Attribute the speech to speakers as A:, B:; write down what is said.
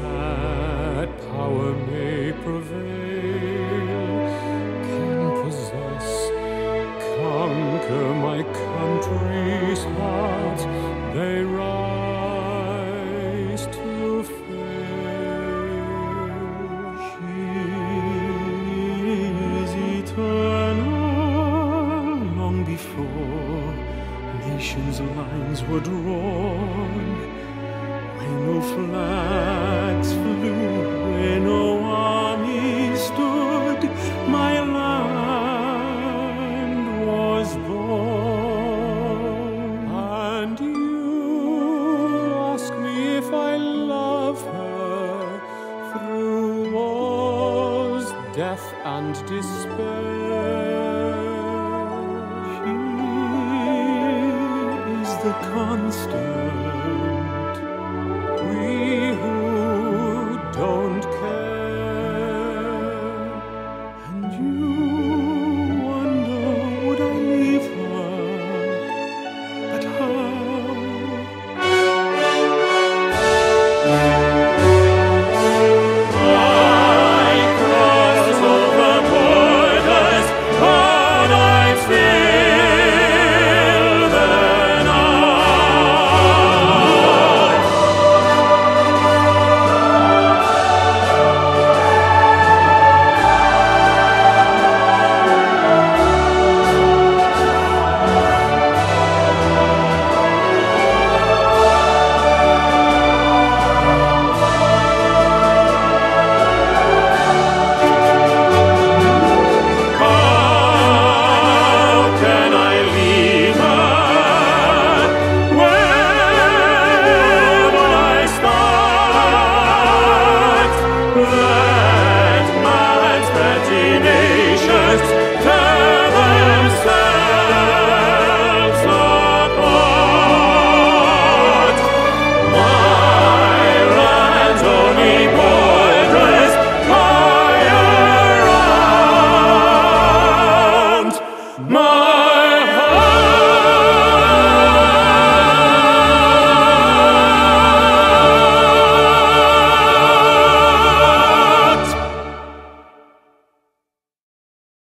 A: that power may prevail, can possess, conquer my country's heart, they rise to fail. She is eternal, long before nations' lines were drawn, when no flags flew, when no army stood, my land was born. And you ask me if I love her through wars, death and despair. She is the constant